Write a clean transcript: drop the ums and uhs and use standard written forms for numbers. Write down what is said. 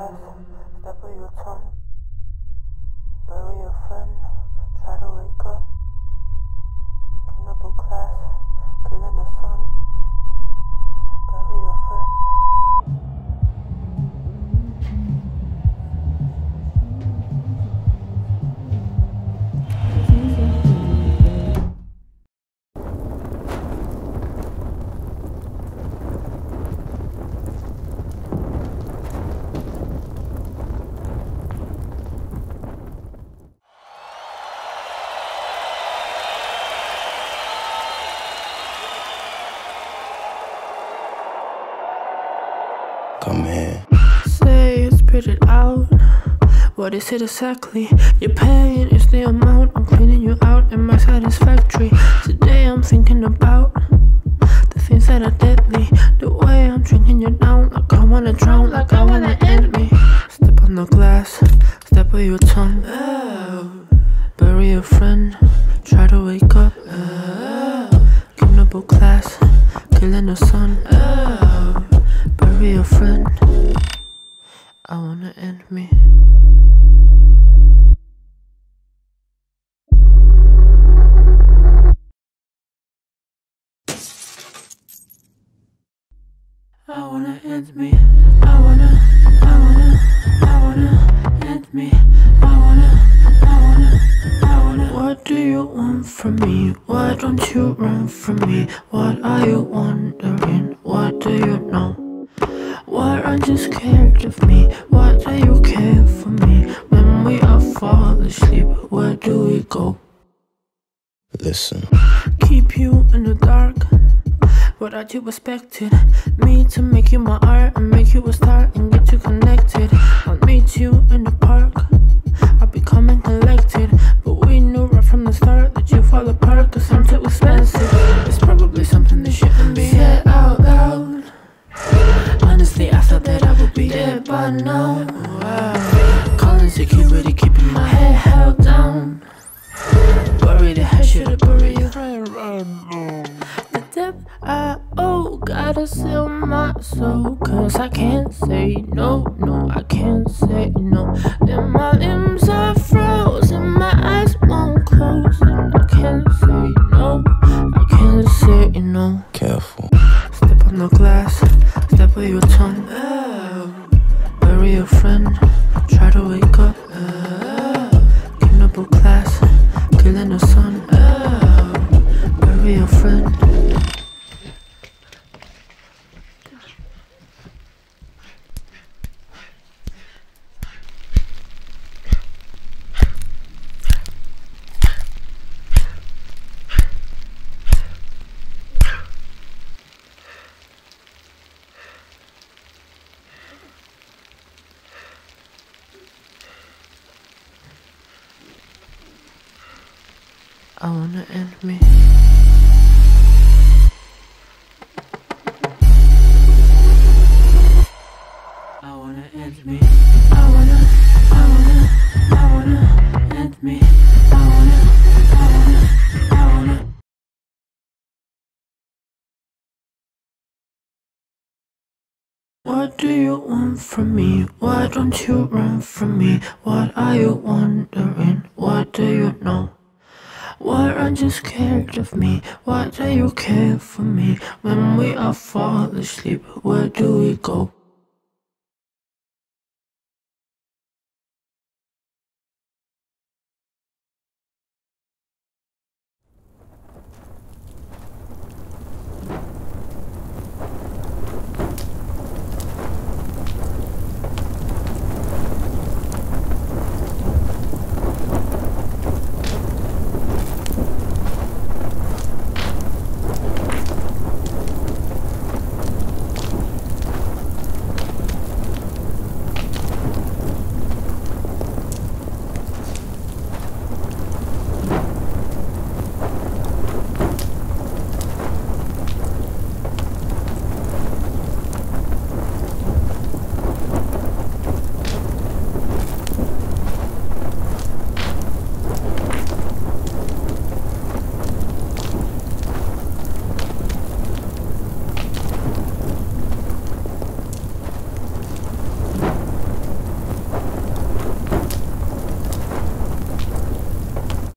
class, step of your tongue. Bury your friend, try to wake up. Cannibal class, killing the sun. Bury your friend. Come here. Say it, spit it out. What is it exactly? Your pain is the amount I'm cleaning you out in my satisfactory. Today I'm thinking about the things that are deadly. The way I'm drinking you down, like I wanna drown, like I wanna end me. Step on the glass, step of your tongue. Bury a friend, try to wake up. Cannibal class, killing the sun. Bury a friend, I wanna end me. I wanna end me. I wanna end me. I wanna. What do you want from me? Why don't you run from me? What are you wondering? What do you know? Why aren't you scared of me? Why do you care for me? When we all fall asleep, where do we go? Listen. Keep you in the dark. What are you expecting? Me to make you my art and make you a star and get you connected. I'll meet you in the park. I'll be coming collected. But we knew right from the start that you fall apart, cause I'm too expensive. It's probably something that shouldn't be said out loud. Honestly, I thought that I would be dead by now. Wow. Calling security, keeping my head held down. Bury the head, should've buried you. The depth I owe, gotta seal my soul. Cause I can't say no, no, I can't say no. Then my limbs are frozen, my eyes won't close. And I can't say no, I can't say no. Careful. Step on the glass, step with your tongue. Bury your friend, try to wake up. Cannibal class, killing the sun. Bury your friend. I wanna end me. I wanna end me. I wanna end me. I wanna. What do you want from me? Why don't you run from me? What are you wondering? What do you know? Why aren't you scared of me? Why do you care for me? When we all fall asleep, where do we go?